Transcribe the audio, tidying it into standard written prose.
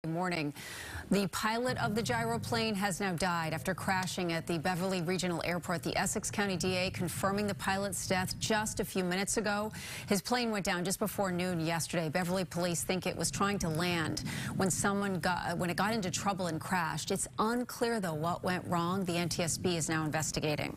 Morning. The pilot of the gyroplane has now died after crashing at the Beverly Regional Airport. The Essex County DA confirming the pilot's death just a few minutes ago. His plane went down just before noon yesterday. Beverly police think it was trying to land when it got into trouble and crashed. It's unclear, though, what went wrong. The NTSB is now investigating.